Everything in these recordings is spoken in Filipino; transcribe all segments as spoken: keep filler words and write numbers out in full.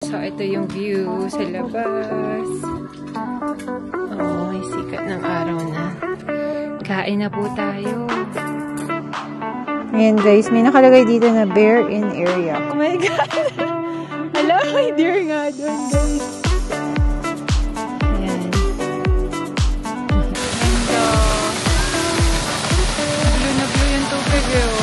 So, ito yung view sa labas. Oh, may sikat ng araw na. Kain na po tayo. Ayan guys, may nakalagay dito na bear in area. Oh my God! Hala, may deer nga doon guys. Ayan. Ganda. Blue na blue yung tubig eh oh.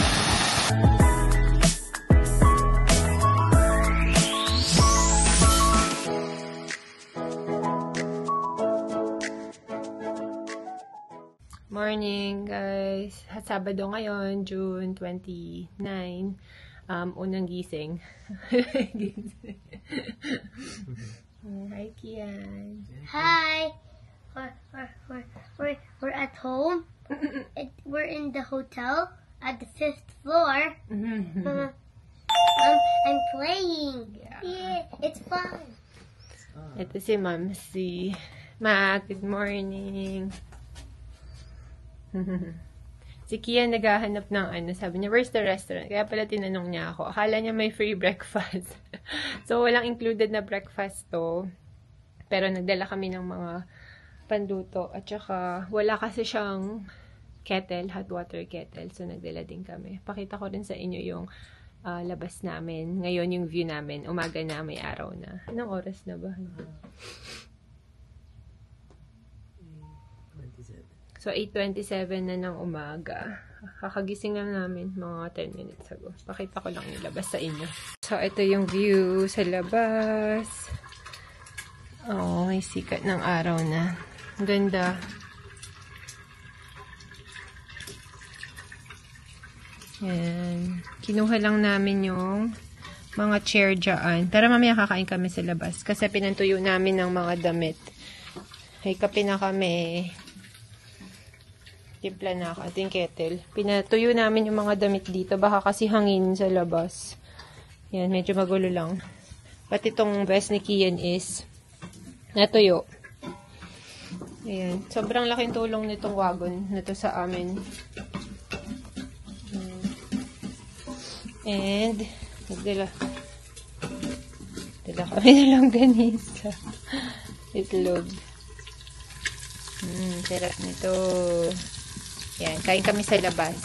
Morning guys. Sabado ngayon, June twenty-nine. Um, unang gising. Gising. Hi, Kian. Hi. We're, we're, we're, we're, we're at home. It, we're in the hotel at the fifth floor. uh, I'm, I'm playing. Yeah. Yeah, it's fun. Ito si Mamsi. Ma, good morning. Si Kian naghahanap ng ano, sabi niya, where's the restaurant? Kaya pala tinanong niya ako. Akala niya may free breakfast. So, walang included na breakfast to. Pero nagdala kami ng mga panluto. At saka, wala kasi siyang kettle, hot water kettle. So, nagdala din kami. Pakita ko rin sa inyo yung uh, labas namin. Ngayon yung view namin. Umaga na, may araw na. Anong oras na ba? So, eight twenty-seven na ng umaga. Kakagising lang namin mga ten minutes ago. Pakita ko lang yung labas sa inyo. So, ito yung view sa labas. Oh, may sikat ng araw na. Ganda. Yan. Kinuha lang namin yung mga chair dyan. Tara, mamaya kakain kami sa labas. Kasi pinantuyo namin ng mga damit. May kape na kami. Timpla na ako. Ito yung kettle. Pinatuyo namin yung mga damit dito. Baka kasi hangin sa labas. Yan, medyo magulo lang. Pati itong vest ni Kian is natuyo. Ayan. Sobrang laking tulong nitong wagon na to sa amin. And, nagdala. Dala kami na lang ganisa. Itlog. Hmm, sarap nito. Yan, kain kami sa labas.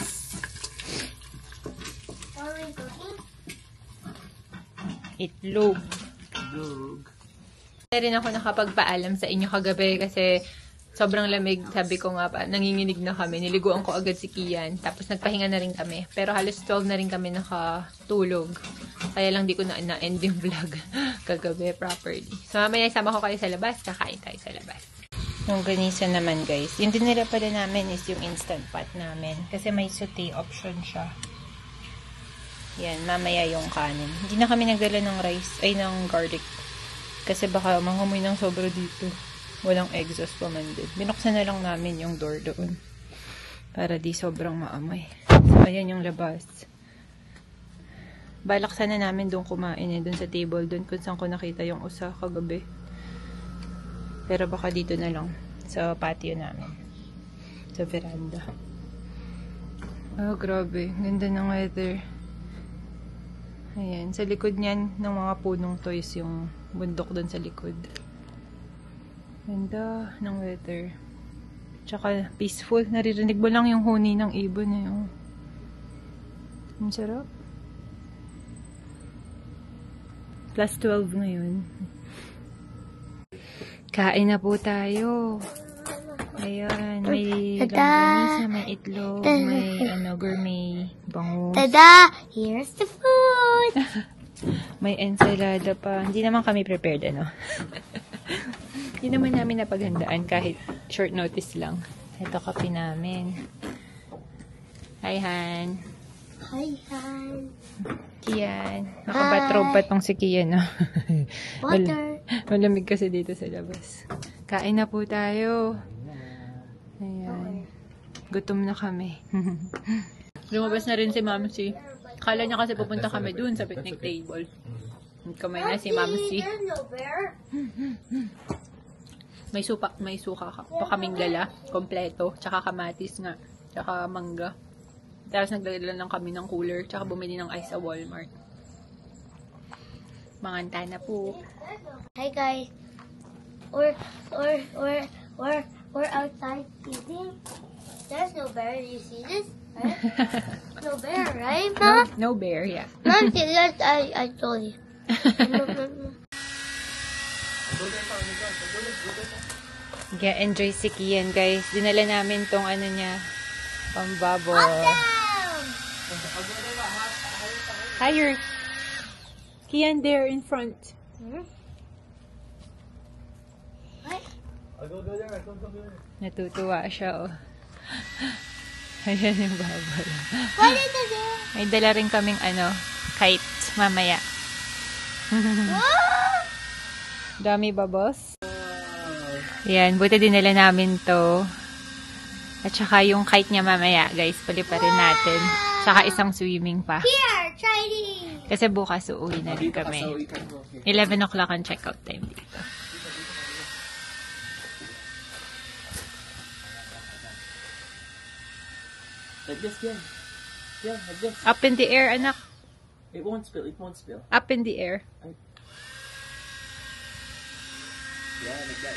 Itlog. Itlog. Hindi rin ako nakapagpaalam sa inyo kagabi kasi sobrang lamig. Sabi ko nga pa, nanginginig na kami. Niliguan ko agad si Kian. Tapos nagpahinga na rin kami. Pero halos twelve na rin kami nakatulog. Kaya lang di ko na na-end yung vlog kagabi properly. So mamaya isama ko kayo sa labas. Kakain tayo sa labas. Yung ganisa naman guys. Yung dinala pala namin is yung instant pot namin. Kasi may saute option siya. Yan, mamaya yung kanin. Hindi na kami nagdala ng rice, ay ng garlic. Kasi baka manghumoy ng sobra dito. Walang exhaust pa man din. Binuksan na lang namin yung door doon. Para di sobrang maamoy. So, ayan yung labas. Balak sana namin doon kumain eh. Doon sa table. Doon kung saan ko nakita yung usa kagabi. Pero baka dito na lang. Sa patio namin. Sa veranda. Oh, grabe. Ganda ng weather. Ayan. Sa likod niyan, ng mga punong toys yung bundok doon sa likod. Ganda ng weather. Tsaka peaceful. Naririnig mo lang yung huni ng ibon eh. Oh. Ang sarap. plus twelve ngayon. Kain na po tayo. Ayan, may langganisa, may itlog, may ano, gourmet bangus. Tada! Here's the food! May ensalada pa. Hindi naman kami prepared, ano. Hindi naman namin napaghandaan kahit short notice lang. Ito kape namin. Hi, Han. Hi, Han. Kian. Nakabatrobe pa tong si Kian, no? Water. Malamig kasi dito sa labas. Kain na po tayo. Ayan. Gutom na kami. Lumabas na rin si Mamsi. Akala niya kasi pupunta kami dun sa picnic table. Kamay na si Mamsi. May supa, may suka pa kaming dala. Kompleto. Tsaka kamatis nga. Tsaka mangga. Tapos nagdala lang kami ng cooler. Tsaka bumili ng ice sa Walmart. Manganta na po. Hi guys. We're we're we're we're we're outside eating. There's no bear. You see this? Right? No bear, right, Mom? No bear, yeah. Mom, see that? I I told you. No, no, no. Enjoy si Kian, guys. Dinala namin tong ano niya, pambabo. Higher. Kian there in front. Hmm? What? I'll go, go there. I'll go, go there. Natutuwa siya, oh. Ayan yung bubble. What is it there? May dala rin kaming ano, kite mamaya. Dami ba, boss? Yan, buti dinala namin to. At saka yung kite niya mamaya, guys, paliparin natin. Saka isang swimming pa. Here, try this. Kasi bukas uuwi na rin kami. eleven o'clock ang checkout time dito. Like this, yeah. Yeah, like this. Up in the air, anak. It won't spill. It won't spill. Up in the air. Yeah, like that.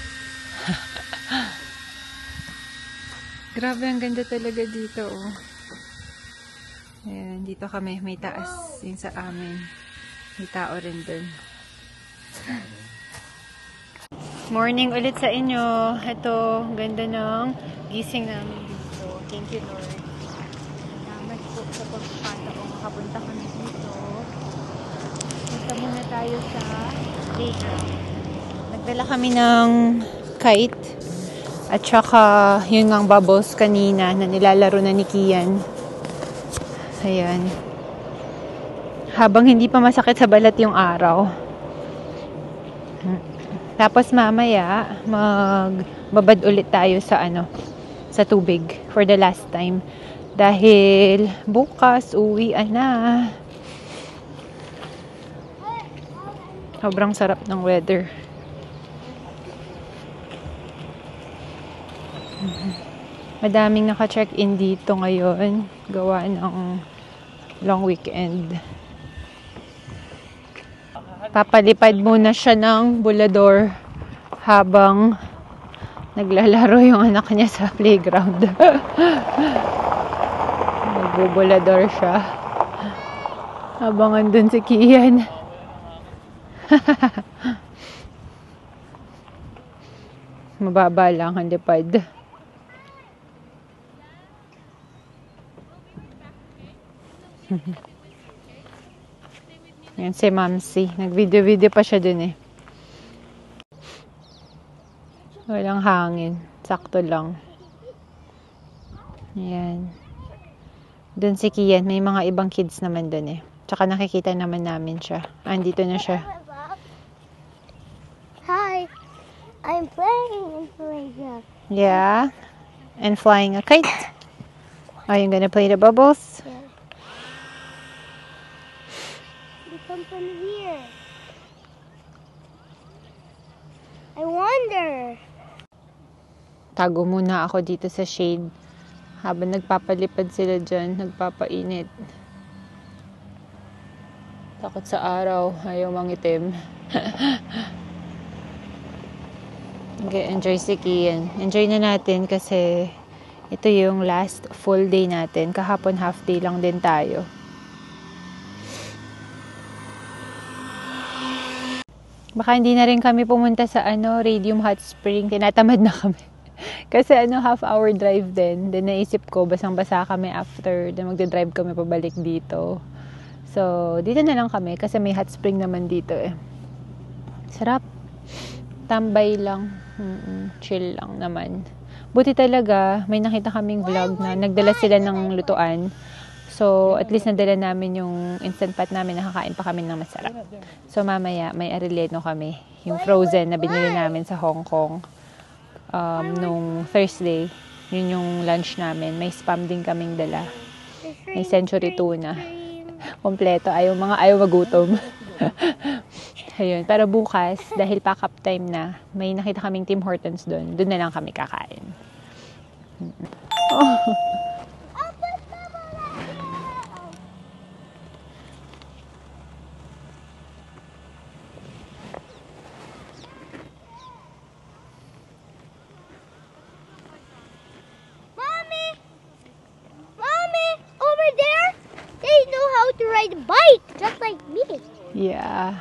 Grabe, ang ganda talaga dito, oh. Ayan, dito kami. May taas yung sa amin. May tao rin dun. Morning ulit sa inyo. Ito, ganda ng gising namin dito. Thank you, Lord. Salamat po sa pagkakataong makapunta kami dito. Punta muna tayo sa playground. Nagdala kami ng kite. At saka, yun ngang bubbles kanina na nilalaro na ni Kian. Ayan. Habang hindi pa masakit sa balat yung araw. Tapos mamaya, magbabad ulit tayo sa ano, sa tubig for the last time. Dahil bukas, uwian na. Sobrang sarap ng weather. Madaming naka-check-in dito ngayon. Gawa ng long weekend. Papalipad muna siya ng bulador habang naglalaro yung anak niya sa playground. Nagbubulador siya. Habang andun si Kian. Mababa lang ang lipad. Yan si Mamsi. Nag-video-video pa siya dun eh. Walang hangin. Sakto lang. Yan. Dun si Kian. May mga ibang kids naman dun eh. Tsaka nakikita naman namin siya. Andito na siya. Hi. I'm playing in playground. Yeah. And flying a kite. Are you gonna play the bubbles? Yeah. You come from here. I wonder. Tago muna ako dito sa shade. Habang nagpapalipad sila dyan, nagpapainit. Takot sa araw, ayaw mangitim. Okay, enjoy si Kian. Enjoy na natin kasi ito yung last full day natin. Kahapon half day lang din tayo. Baka hindi na rin kami pumunta sa ano, Radium Hot Spring. Tinatamad na kami. Kasi ano, half hour drive din. Then naisip ko, basang-basa kami after. Then magdadrive kami pabalik dito. So, dito na lang kami kasi may hot spring naman dito eh. Sarap. Tambay lang. Mm-mm, chill lang naman. Buti talaga, may nakita kaming vlog na nagdala sila ng lutuan. So, at least nadala namin yung instant pot namin, nakakain pa kami ng masarap. So, mamaya, may arellano kami. Yung frozen na binili namin sa Hong Kong. Um, nung Thursday, yun yung lunch namin. May spam din kaming dala. May century tuna. Kompleto. Ayaw, mga ayaw magutom. Ayun. Pero bukas, dahil pack-up time na, may nakita kaming Tim Hortons doon. Doon na lang kami kakain. Oh. Yeah.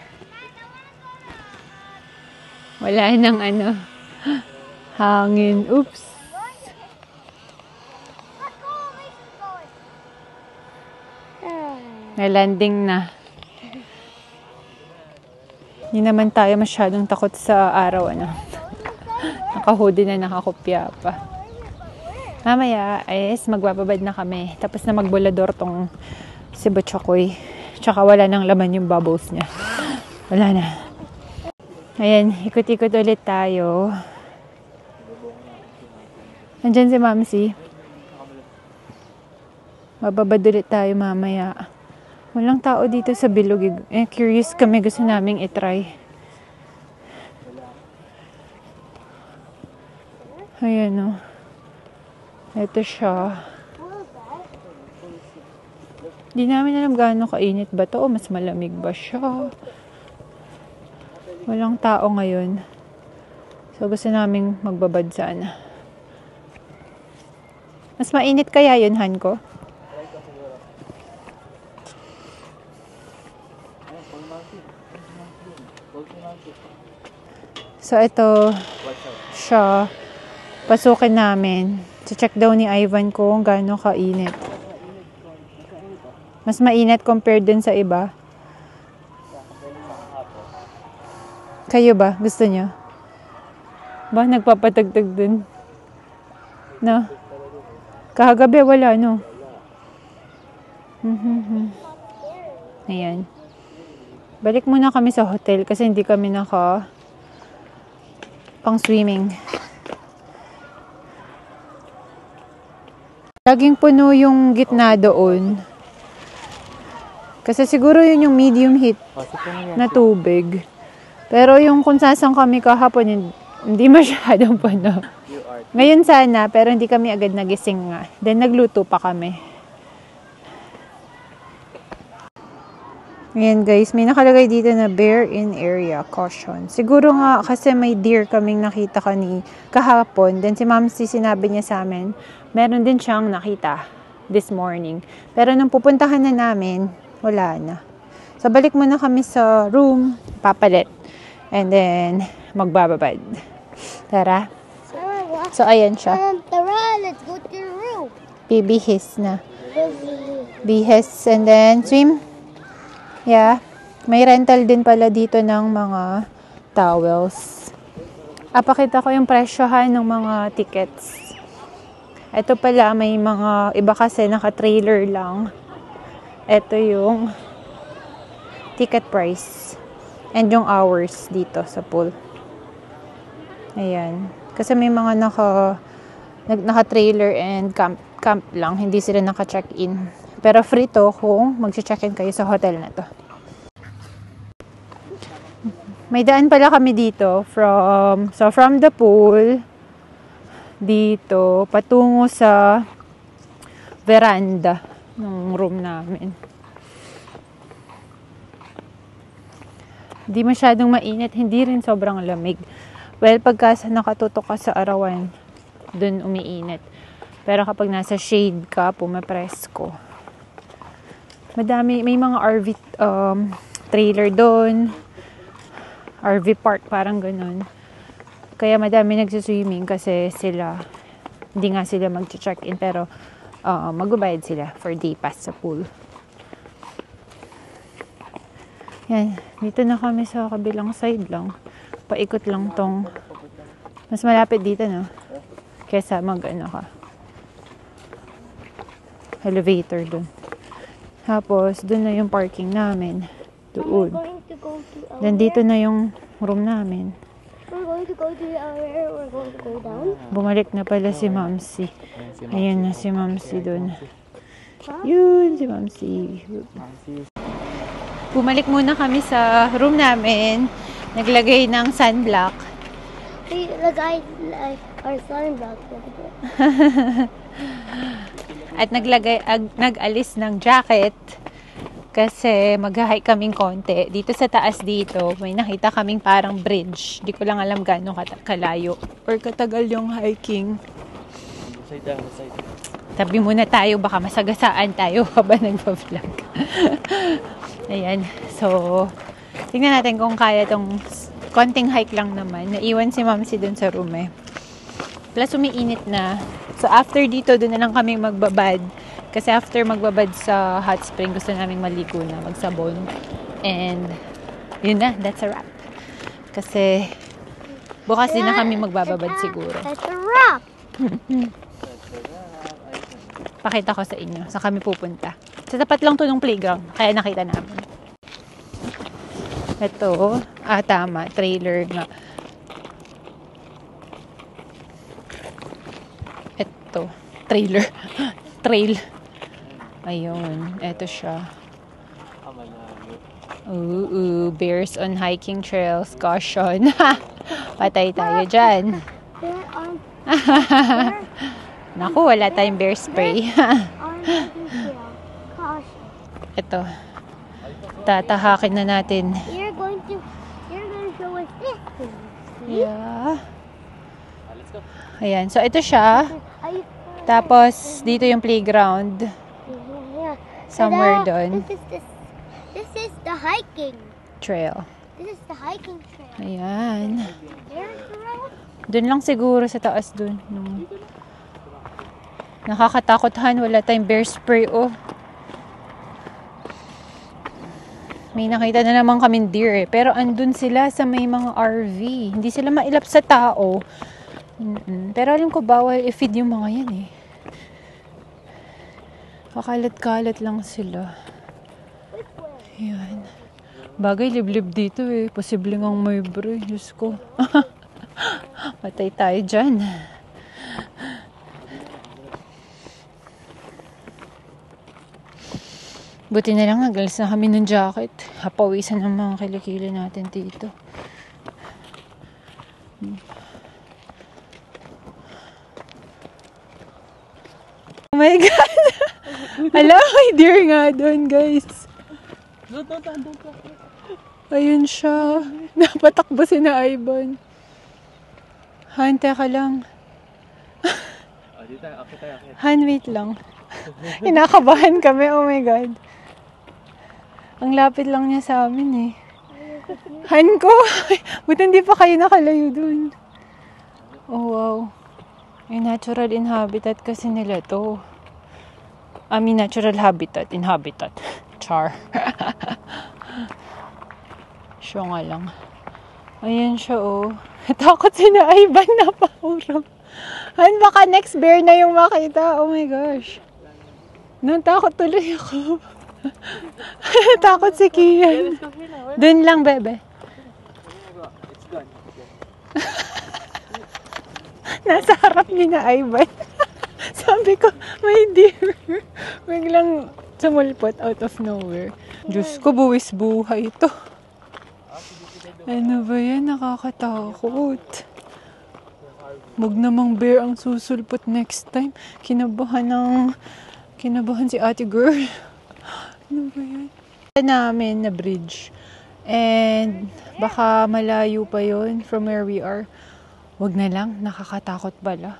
Wala nang ano, hangin. Oops. May landing na. Hindi naman tayo masyadong takot sa araw, ano. Naka-hoodie na, nakakopya pa. Mamaya, is magbababad na kami. Tapos na magbulador tong si Butchakoy. Tsaka wala nang laman yung bubbles niya. Wala na. Ayan, ikot-ikot ulit tayo. Nandyan si Mamsi. Mababad ulit tayo mamaya. Walang tao dito sa bilog. Eh, curious kami. Gusto naming itry. Ayan o. Ito siya. Hindi namin alam gaano kainit ba to o mas malamig ba siya. Walang tao ngayon. So, gusto naming magbabad sana. Mas mainit kaya yun, Han ko? So, ito siya. Pasukin namin. Check daw ni Ivan kung gaano kainit. Mas mainit compared dun sa iba. Kayo ba? Gusto niyo? Ba, nagpapatagtag dun? No? Kahagabi, wala, no? Mm-hmm. Ayan. Balik muna kami sa hotel kasi hindi kami naka pang swimming. Laging puno yung gitna doon. Kasi siguro yun yung medium heat na tubig. Pero yung kung saan kami kahapon, hindi masyadong puno. Ngayon sana, pero hindi kami agad nagising nga. Then nagluto pa kami. Ayan guys, may nakalagay dito na bear in area, caution. Siguro nga kasi may deer kaming nakita kani kahapon. Then si Mamsi sinabi niya sa amin, meron din siyang nakita this morning. Pero nung pupuntahan na namin, wala na. So balik muna kami sa room, papalit. And then magbababad. Tara. So ayan siya. Um, Tara, let's go to your room. Bibihis na. Bihis and then swim. Yeah. May rental din pala dito ng mga towels. Apakita ko yung presyohan ng mga tickets. Ito pala, may mga iba kasi naka-trailer lang. Ito yung ticket price. And yung hours dito sa pool. Ayan. Kasi may mga naka, naka-trailer and camp, camp lang. Hindi sila naka-check-in. Pero free to kung mag-check-in kayo sa hotel na to. May daan pala kami dito from, so from the pool, dito, patungo sa veranda ng room namin. Hindi masyadong mainit, hindi rin sobrang lamig. Well, pagka nakatutok ka sa arawan, dun umiinit. Pero kapag nasa shade ka, pumapresko. Madami, may mga R V um, trailer doon. R V park, parang ganun. Kaya madami nagsiswimming kasi sila, hindi nga sila mag-check-in, pero uh, magbabayad sila for day pass sa pool. Yan, dito na kami sa kabilang side lang. Paikot lang tong, mas malapit dito, no? Kesa mag-ano ka. Elevator dun. Tapos, dun na yung parking namin. Doon. Then, dito na yung room namin. We're going to go to the area. We're going to go down. Bumalik na pala si Mamsi. Ayan na si Mamsi dun. Yun, si Mamsi. Bumalik muna kami sa room namin. Naglagay ng sunblock. Hey, lagay like our sunblock. At naglagay, ag, nag-alis ng jacket. Kasi mag-hike kaming konti. Dito sa taas dito, may nakita kaming parang bridge. Di ko lang alam gaano kalayo. Or katagal yung hiking. Tabi muna tayo, baka masagasaan tayo habang nagpa-vlog. Ayan. So, tingnan natin kung kaya tong konting hike lang naman. Naiwan si Mamsi dun sa room eh. Plus, umiinit na. So, after dito, dun na lang kami magbabad. Kasi after magbabad sa hot spring, gusto namin maligo na, magsabon. And, yun na. That's a wrap. Kasi, bukas din na kami magbababad siguro. That's a wrap. Pakita ko sa inyo. Saan kami pupunta. Sa tapat lang to ng playground. Kaya nakita namin. Ito. Ah, tama. Trailer nga. Ito. Trailer. Trail. Ayun. Ito siya. Ooh, bears on hiking trails. Caution. Patay tayo dyan. There are Naku, wala tayong bear spray. on hiking trail. Caution. Ito. Tatahakin na natin. You're going to you're going to show us this thing. Yeah. Ayan. So, ito siya. Are you Tapos, dito yung playground. yeah. Somewhere Ta-da! doon. This is this this is the hiking. Trail. This is the hiking trail. Ayan. There's the road. Doon lang siguro sa taas doon. No. Nakakatakot Han. Wala tayong bear spray. Oh. May nakita na naman kaming deer eh. Pero andun sila sa may mga R V. Hindi sila mailap sa tao. Mm-mm. Pero alam ko bawal i-feed yung mga yan eh. Kakalat-kalat lang sila. Ayan. Bagay liblib dito eh. Posible ngang may bre. Diyos ko. Patay tayo dyan. Buti na lang nagalis na kami ng jacket. Hapawisan ang mga kilikili natin dito. Oh my God! Ala, may deer nga doon, guys. Ayun siya. Napatakbo si na Ivan. Han, teka lang. Han, wait lang. Inakabahan kami, oh my God. Ang lapit lang niya sa amin eh. Han ko! Buti hindi pa kayo nakalayo dun. Oh wow. May natural inhabitat kasi nila to. I mean, natural habitat. Inhabitat. Char. Siya nga lang. Ayan siya oh. Takot si na Ivan na paurang. Han, baka next bear na yung makita. Oh my gosh. Noon takot tuloy ako. Takot si Kian. Doon lang, bebe. Nasa harap ni na Ivan. Sabi ko, may deer. Biglang sumulpot out of nowhere. Diyos ko, buwis buhay ito. Ano ba yan? Nakakatakot. Wag namang bear ang susulpot next time. Kinabahan ng... Kinabahan si ate girl. Ano ba yan? Namin na bridge. And baka malayo pa yon from where we are. Wag na lang. Nakakatakot pala.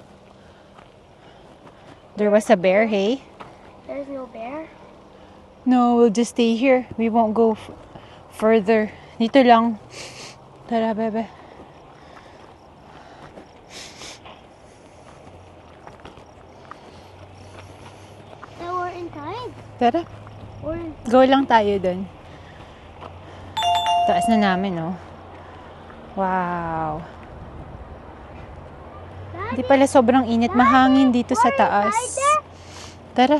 There was a bear, hey? There's no bear. No, we'll just stay here. We won't go f- further. Dito lang. Tara, bebe. So we're in time. Tara. We're in Go lang tayo dun. Taas na namin, oh. Wow. Hindi pala sobrang init. Mahangin dito sa taas. Tara.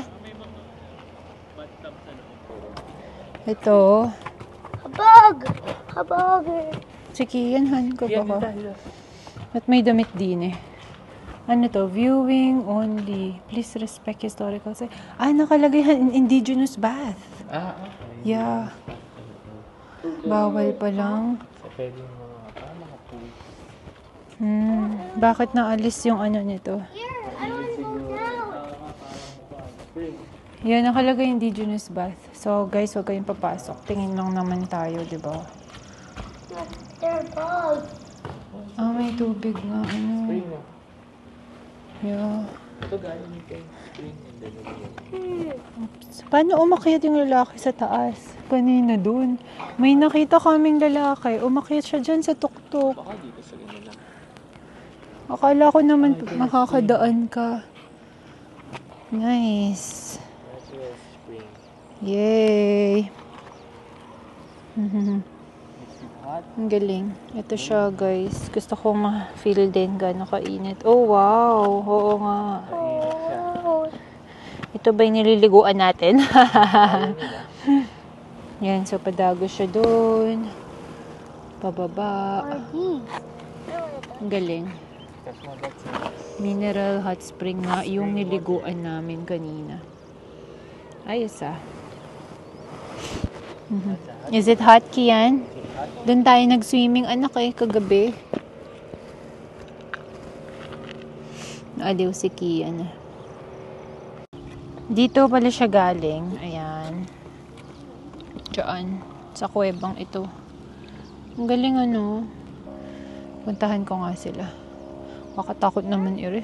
Ito. Habog! Habog! Sige, yan, han ko ba ko? At may damit din eh. Ano to? Viewing only. Please respect historical site. Ah, nakalagay han, indigenous bath. Ah, okay. Yeah. Bawal pa lang. So, pwede yung mga, ah, mga pool. Hmm. Bakit naalis yung ano nito? Here, I want to go down. Yan, nakalagay indigenous bath. So, guys, huwag kayong papasok. Tingin lang naman tayo, di ba? There are bugs. Ah, may tubig nga. Ano? Spring na. Yeah. Ito galing ito. Spring and then Oops. Paano umakyat yung lalaki sa taas? Kanina dun. May nakita kaming lalaki. Umakyat siya dyan sa tuktok. baka dito sa inyo lang. Akala ko naman makakadaan ka. Nice. That's where spring. Yay. Mhm. Is it hot? Ang galing. Ito siya, guys. Gusto ko ma-feel din gano'n kainit. Oh, wow. Oo nga. Mainit siya. Ito ba yung nililiguan natin? Yan. So, padago siya doon. Pababa. Ang galing. That's one that's it. Mineral hot spring nga yung niliguan namin kanina. Ayos ah. Mhm. Is it hot, Kian? Doon tayo nag-swimming, anak eh, kagabi. Naaliw si Kian. Dito pala siya galing. Ayan. Diyan. Sa kuwebang ito. Ang galing ano. Puntahan ko nga sila. Makatakot naman ire.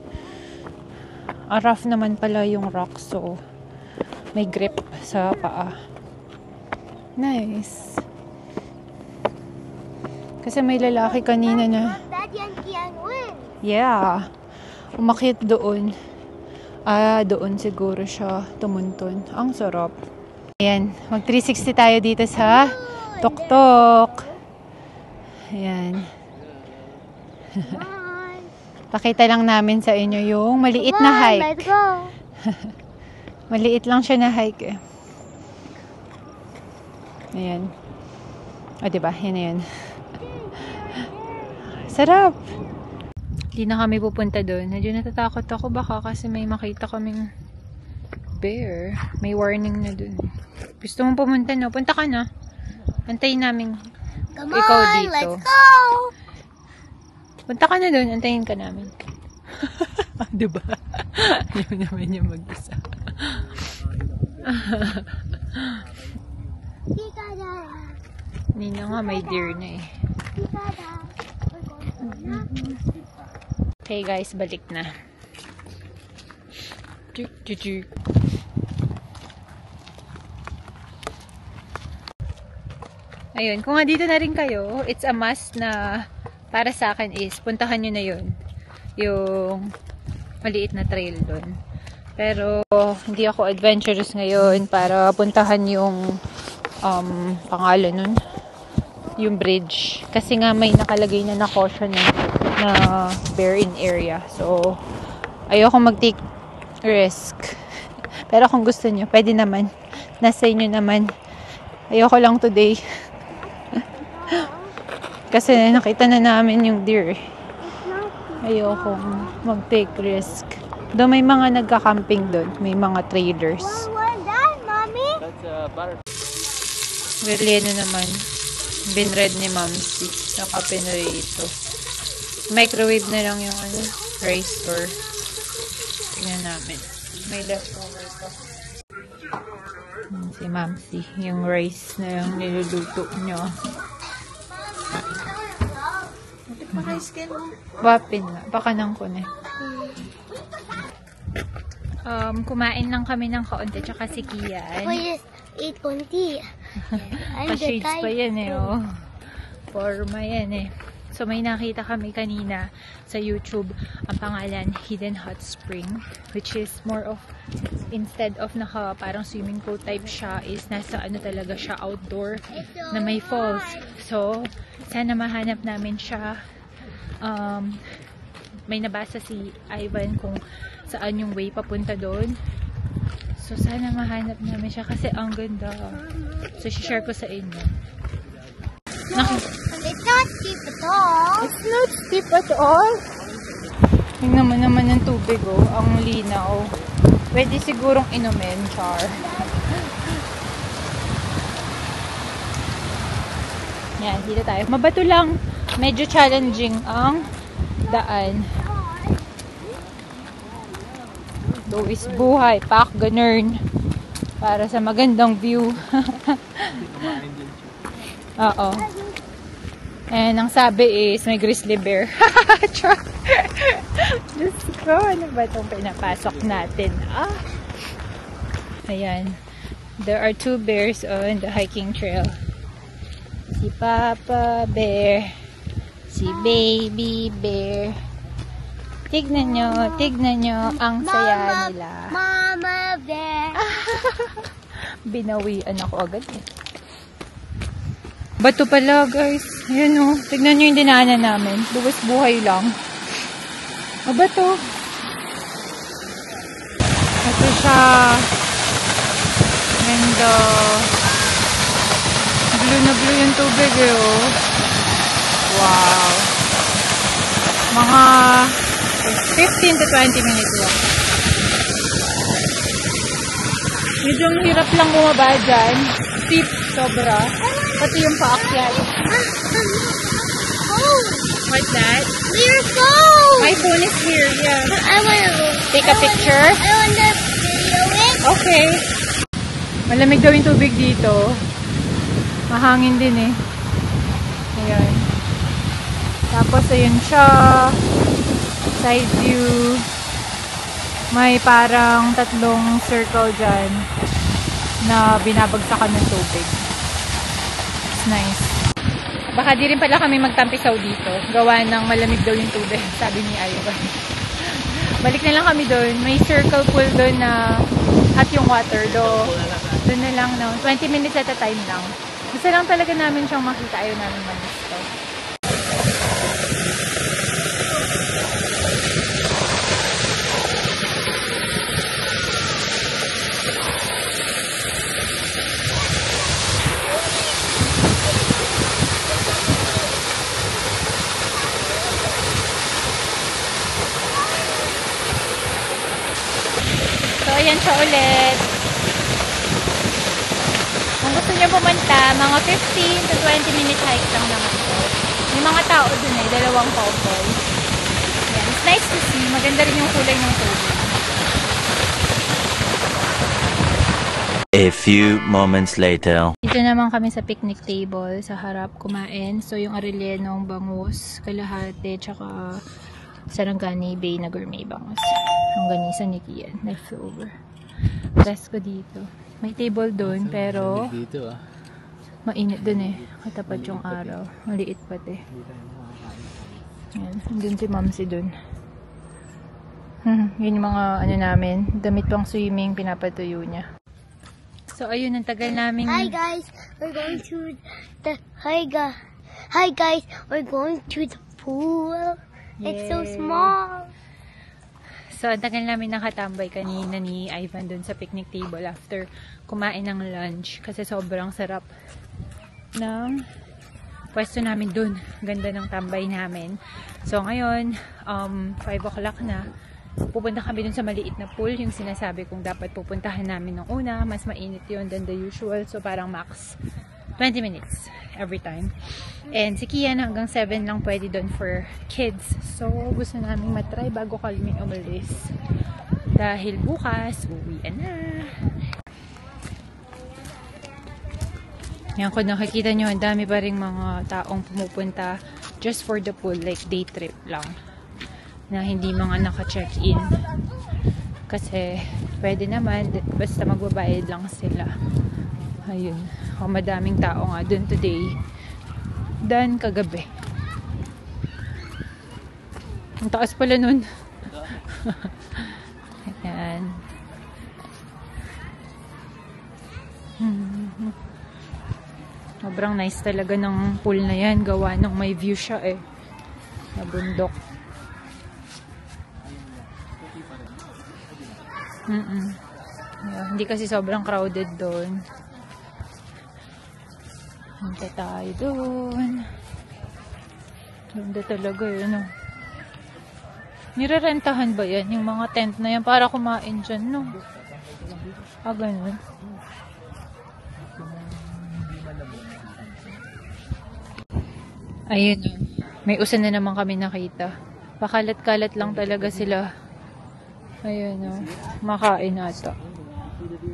Araf naman pala yung rock, so may grip sa paa. Nice. Kasi may lalaki kanina na, Daddy and Kian win. yeah, umakyat doon. Ah, doon siguro siya tumunton. Ang sarap. Ayan, mag three sixty tayo dito sa tuktok. Ayan. Pakita lang namin sa inyo yung maliit na hike. Let's go. Maliit lang siya na hike eh. Ayan. O, diba? Yan na yun. Sarap! Hindi na kami pupunta doon. Medyo natatakot ako baka kasi may makita kaming bear. May warning na doon. Gusto mong pumunta, no? Punta ka na. Antayin namin. Come Ikaw on, dito. let's go. Punta ka na doon. Antayin ka namin. Diba? Ayaw naman yung mag-isa. Kikada. Nina nga, may deer na eh. Kikada. Okay guys, balik na. Juk, juk, juk. Ayun, kung nga dito na rin kayo, it's a must na para sa akin is, puntahan nyo na yun. Yung maliit na trail doon. Pero, hindi ako adventurous ngayon para puntahan yung um, pangalan nun. Yung bridge. Kasi nga may nakalagay na na caution na, na bear in area. So, ayoko mag-take risk. Pero kung gusto nyo, pwede naman. Nasa inyo naman. Ayoko lang today. Kasi nakita na namin yung deer. Ayoko mag-take risk. Doon may mga nagka-camping doon. May mga traders. What was that, Mommy? That's a butterfly. Really, ano naman. Binread ni Mamsi. Naka-pinrito. Microwave na lang yung ano, rice or tingnan namin. May leftover pa. Si Mamsi. Yung rice na yung niluluto niya. Wapin na. Pakanang ko na. Um, kumain lang kami ng kaunti tsaka si Kian. Wait, eight twenty. Pa-shades pa yan eh, oh. Forma yan eh. So, may nakita kami kanina sa YouTube. Ang pangalan, Hidden Hot Spring. Which is more of, instead of naka parang swimming pool type siya, is nasa ano talaga siya, outdoor, na may falls. So, sana mahanap namin siya. Um, may nabasa si Ivan kung saan yung way papunta doon. So, sana mahanap namin siya kasi ang ganda. So, share ko sa inyo. Naki- It's not cheap at all. It's not steep at all. Tingnan mo naman ng tubig, oh. Ang linaw. Pwede sigurong inumin, char. Yan, dito tayo. Mabato lang. Medyo challenging ang daan. Luis buhay. Pak, ganun. Para sa magandang view. Oo. And ang sabi is, may grizzly bear. Char! Diyos ko, ano ba itong pinapasok natin? Ah! Ayan. There are two bears on the hiking trail. Si Papa Bear. Si Baby Bear. Tignan nyo, tignan nyo ang saya nila. Mama Bear. Binawian ako agad eh. Bato pala guys. Ayan o. Tignan nyo yung dinaanan namin. Buwis buhay lang. O bato. Ito siya. Ganda. Blue na blue yung tubig eh oh. Wow. Mga fifteen to twenty minutes lang. Medyo hirap lang bumaba dyan. Steep, sobra. Pati yung paakyat. Oh, What's that? your phone. My phone is here, yeah. I wanna go. Take a picture? I wanna video it. Okay. Malamig daw yung tubig dito. Mahangin din eh. Ayan. Tapos ayun siya. Side view. May parang tatlong circle dyan na binabagsakan ng tubig. It's nice. Baka di rin pala kami magtampisaw dito. Gawa ng malamig daw yung tubig, sabi ni Ivan. Balik na lang kami doon. May circle pool doon na hot yung water. Do, doon na lang, no? twenty minutes at a time lang. Gusto lang talaga namin siyang makita. Ayaw namin mag-gusto. So, ayan siya ulit. Kung gusto niyo pumunta, mga fifteen to twenty minute hike lang naman ito. May mga tao dun eh, dalawang couple. Ayan, it's nice to see. Maganda rin yung kulay ng tubig. A few moments later. Dito naman kami sa picnic table, sa harap kumain. So, yung Arellenong bangus, kalahati, tsaka Sarangani Bay na gourmet bangus. Ang ganisa ni Kian, leftover. Rest ko dito. May table doon, pero Dito ah. mainit dun eh. Katapat yung araw. Maliit pati. Yan. Doon si Mamsi dun. Hmm, yun yung mga ano namin. Damit pang swimming, pinapatuyo niya. So, ayun, ang tagal namin. Hi guys, we're going to the hi guys. Hi guys, we're going to the pool. It's so Yay. small. So, ang tagal namin nakatambay kanina ni Ivan dun sa picnic table after kumain ng lunch. Kasi sobrang sarap ng pwesto namin dun. Ganda ng tambay namin. So, ngayon, um, five o'clock na. Pupunta kami dun sa maliit na pool. Yung sinasabi kong dapat pupuntahan namin ng una. Mas mainit yun than the usual. So, parang max twenty minutes every time. And si Kian hanggang seven lang pwede doon for kids. So, gusto namin matry bago kami umalis. Dahil bukas, uwian na. Yan, kung nakikita nyo, ang dami pa rin mga taong pumupunta just for the pool, like day trip lang. Na hindi mga naka-check-in. Kasi, pwede naman, basta magbabayad lang sila. Ayun. O, madaming tao nga dun today. Dan kagabi. Ang taas pala nun. Ayan. Hmm. Sobrang nice talaga ng pool na yan. Gawa ng may view siya eh. Na bundok. Mm-mm. Yeah, hindi kasi sobrang crowded doon. Punta tayo doon. Ganda talaga yun. No? Nirerentahan ba yan? Yung mga tent na yan para kumain dyan, no? Ah, ganun. Ayun. May usan na naman kami nakita. Pakalat-kalat lang talaga sila. Ayun, no? Makain ata.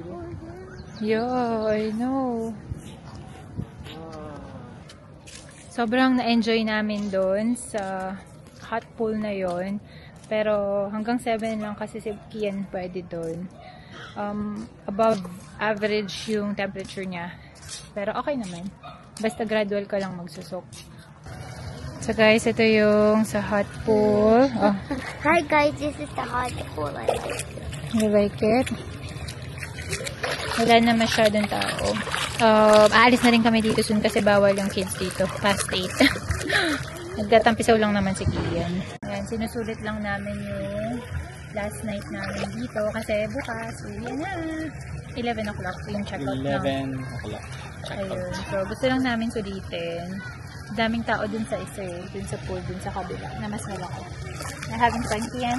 Yeah, I know. So, sobrang na-enjoy namin doon sa hot pool na yon. Pero hanggang seven lang kasi si Kian pwede doon. Um, above average yung temperature niya. Pero okay naman. Basta gradual ka lang magsusok. So guys, ito yung sa hot pool. Oh, Hi guys, this is the hot pool. I like it. you like it? Wala na masyadong tao. Um, aalis na rin kami dito soon kasi bawal yung kids dito. Past eight. Nagtatampisaw lang naman si Kian. Ayan, sinusulit lang namin yung last night namin dito kasi bukas uwi na. eleven o'clock yung check-out na. eleven o'clock. Ayun. So, gusto lang namin sulitin. Daming tao dun sa isa eh. Dun sa pool, dun sa kabila. Na mas malaki. Na having fun, Kian?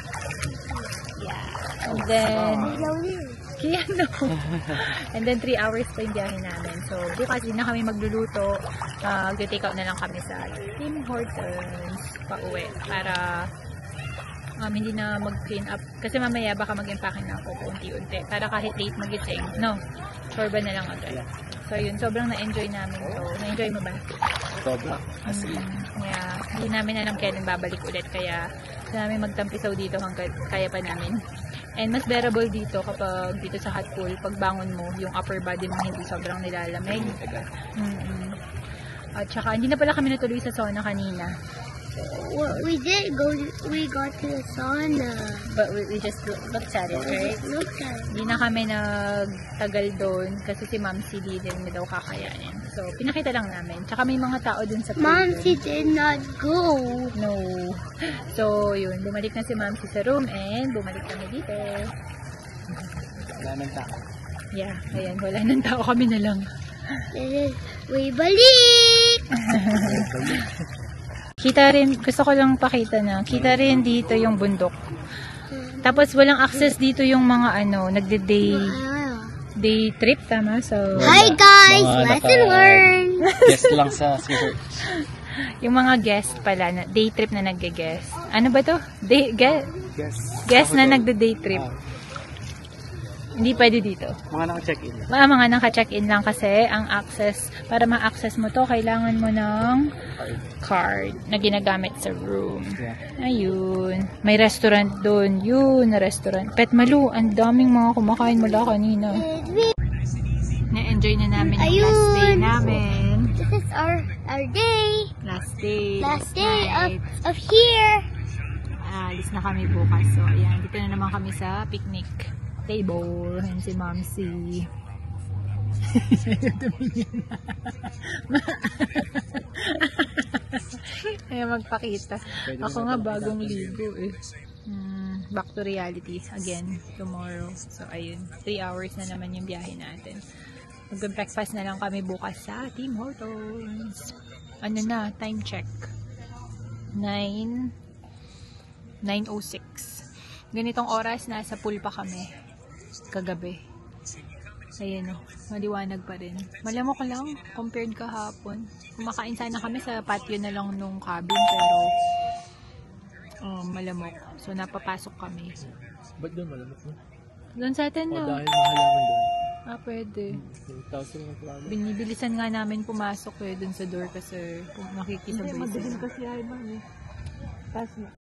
Yeah. And then, Kian, no. And then, three hours pa yung biyahe namin. So, bukas din na kami magluluto. Uh, Mag-take out na lang kami sa Tim Hortons pa uwi. Para um, hindi na mag-clean up. Kasi mamaya baka mag-impake na ako unti-unti. Para kahit late magising. No. Sorba na lang agad. So, yun. Sobrang na-enjoy namin to. Na-enjoy mo ba? Sobra. As in. Mm, yeah. Hindi namin alam kailan babalik ulit. Kaya, gusto namin magtampisaw dito hanggang kaya pa namin. And mas bearable dito kapag dito sa hot pool, pag bangon mo, yung upper body mo hindi sobrang nilalamig. Mm-hmm. At saka, hindi na pala kami natuloy sa sauna kanina. Well, we did go. We got to the sauna. But we, we just looked at it, right? Look at it. Hindi na kami nagtagal doon kasi si Ma'am C D din na daw kakayanin. So, pinakita lang namin. Tsaka may mga tao dun sa pool. Mom, dun. she did not go. No. So, yun. Bumalik na si Ma'am C sa room and bumalik kami dito. Wala nang tao. Yeah, ayan. Wala nang tao, kami na lang. This is we balik. Kita rin, gusto ko lang pakita na, kita rin dito yung bundok. Tapos walang access dito yung mga ano, nagde-day day trip, tama? So, Hi guys, Mga lesson naka- learned. Guest lang sa Caesar. yung mga guest pala, na, day trip na nagge-guest. Ano ba to? Day, guest, Guest. guest na nagde-day trip. Ah, Hindi pwede dito. mga naka-check-in. Mga mga naka-check-in lang kasi ang access, para ma-access mo to, kailangan mo ng card na ginagamit sa room. Yeah. Ayun. May restaurant doon. Yun, na restaurant. Pet Malu, ang daming mga kumakain mula kanina. Na-enjoy na namin yung Ayun. last day namin. This is our our day. Last day. Last day of night. of here. Alis na kami bukas. So, ayan. Dito na naman kami sa picnic table. And si Mom C. Kaya magpakita. Ako nga bagong ligo eh. Hmm, back to reality again tomorrow. So, ayun. Three hours na naman yung biyahe natin. Mag-breakfast na lang kami bukas sa Tim Hortons. Ano na? Time check. nine nine oh six. Ganitong oras, nasa pool pa kami. Kagabi. Ayan o. Maliwanag pa rin. Malamok lang compared kahapon. Kumakain sana kami sa patio na lang nung cabin pero oh, malamok. So, napapasok kami. Ba't doon malamok mo? Doon sa atin O na. dahil mahalaman doon. Ah, pwede. eight thousand ang plano. Binibilisan nga namin pumasok eh dun sa door kasi nakikisabay sila. kasi ay man eh.